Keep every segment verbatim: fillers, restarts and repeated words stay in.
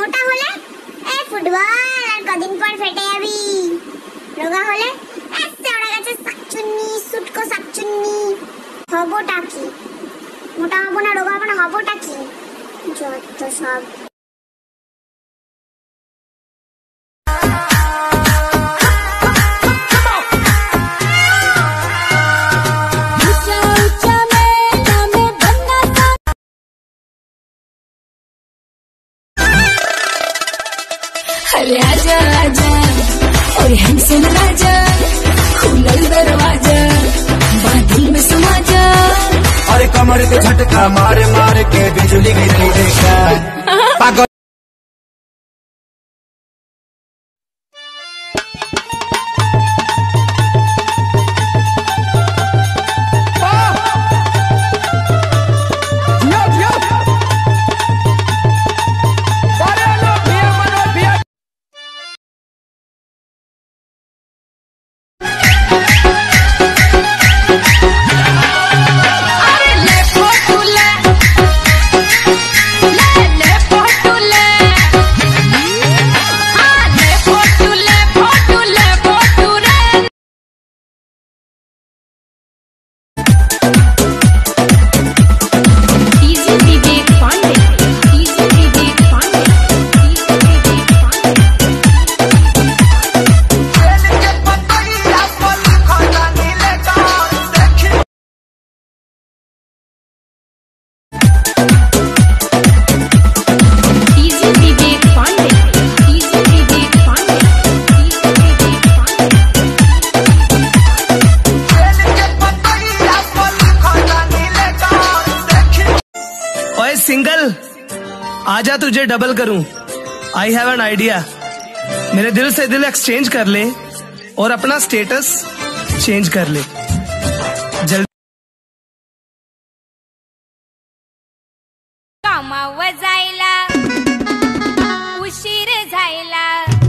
মোটা হলে এ ফুটবল আর কদিন পর ফেটে যাবি। রোগা হলে এ চড়া গেছে শাকচুন্নি সুটকো শাকচুন্নি। হবটা কি? মোটা হবো না রোগা হবো না, হবটা কি? যত সব। अरे आजा आजा और हमसे मिला जा, खुला दरवाजा बादल में समा जा। अरे कमर पे झटका मार मार के बिजली गिरी देखा पागल। सिंगल आजा तुझे डबल करूं। I have an idea. मेरे दिल से दिल एक्सचेंज कर ले और अपना स्टेटस चेंज कर ले जल्दी। कामावर जायला उशीर झायला,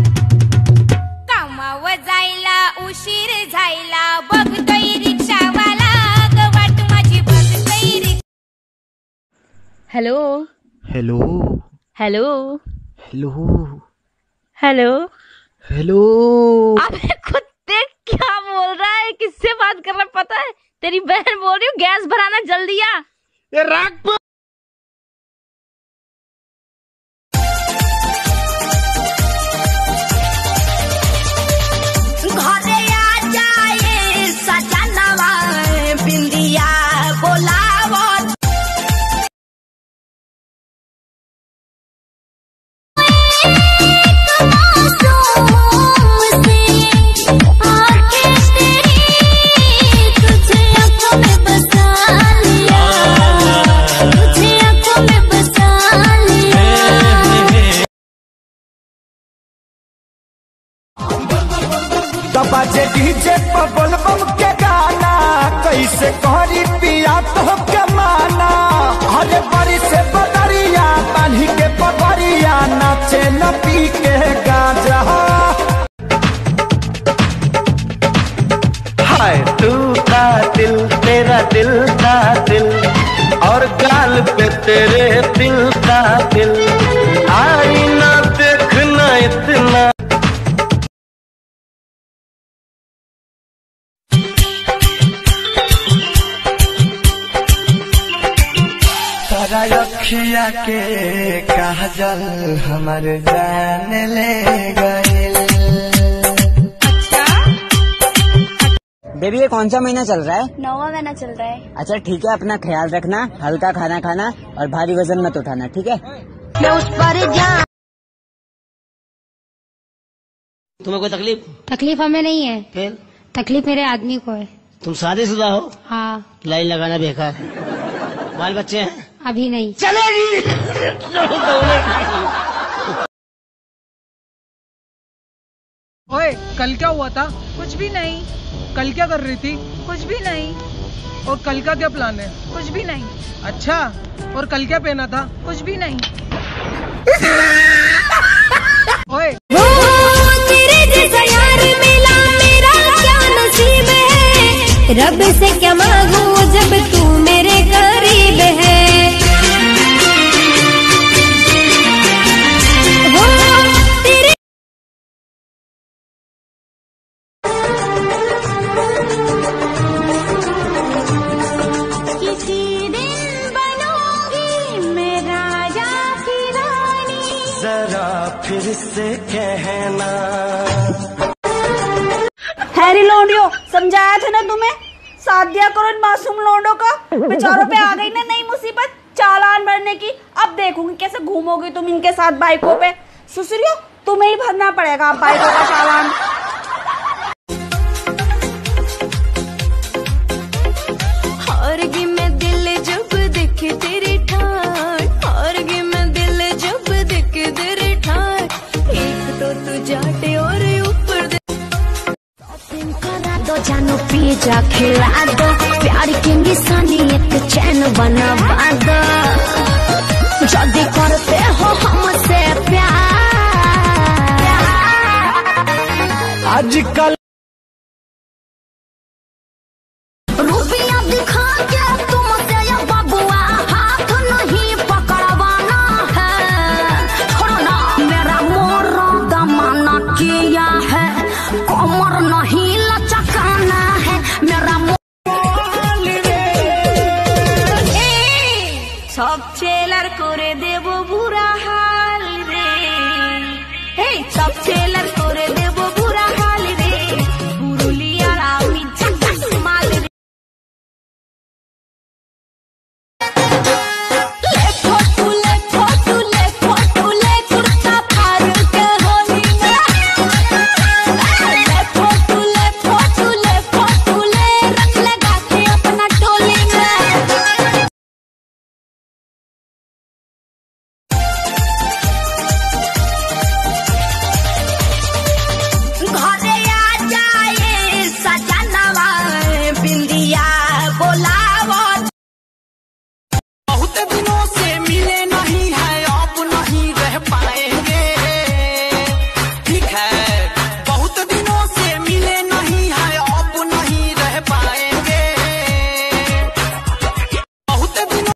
कामावर जायला उशीर झायला, बघतोय रिक्षावाला ग वाट माझी बघतोय रिक्षा। Hello hello hello hello hello hello. अबे कुत्ते क्या बोल रहा है? किससे बात कर रहा है पता है? तेरी बहन बोल रही हूँ गैस भराना जल्दी आ। ये राग घरे आ जाए सजनवा बिंदिया बोलावो। बाजे डीजे बबल बम के गाना, कैसे कहरी पिया तो के माना। हरे बड़ी से बदरिया पानी के पगरिया, नाचे न पी के गाजा। हाय तू का दिल तेरा दिल का दिल, और गाल पे तेरे दिल का दिल। आई ना देखना इतना रखिया के काजल हमारे जान ले गए। बेबी ये कौन सा महीना चल रहा है? नौवां महीना चल रहा है। अच्छा ठीक है, अपना ख्याल रखना, हल्का खाना खाना और भारी वजन मत उठाना, ठीक है? मैं उस पर जा। तुम्हें कोई तकलीफ? तकलीफ हमें नहीं है। फिर? तकलीफ मेरे आदमी को है। तुम शादीशुदा हो? हाँ। लाइन लगाना बेकार। बाल बच्चे हैं? अभी नहीं। चलेगी। ओए कल क्या हुआ था? कुछ भी नहीं। कल क्या कर रही थी? कुछ भी नहीं। और कल का क्या प्लान है? कुछ भी नहीं। अच्छा, और कल क्या पहना था? कुछ भी नहीं। ओए तेरे जैसा यार मिला मेरा क्या नसीब है, रब से क्या मांगू जब तू मेरे करीब है। जरा फिर से कहना। हैरी लोंडियो, समझाया था ना तुम्हें, साथ दिया करो इन मासूम लोंडों का। बेचारों पे आ गई ना नई मुसीबत चालान भरने की। अब देखूंगी कैसे घूमोगी तुम इनके साथ बाइकों पे। सुसरियो, तुम्हें ही भरना पड़ेगा बाइकों का चालान। हारगी मैं दिल जब देखे तेरी ठार, हारगी मैं दिल जब देखे तेरी ठार। एक तो तू जाटे और ऊपर करा दो, जानो पिज्जा खिला दो, प्यार की निशानी एक चैन बनवा दो। जल्दी करते हो हमसे प्यार। आजकल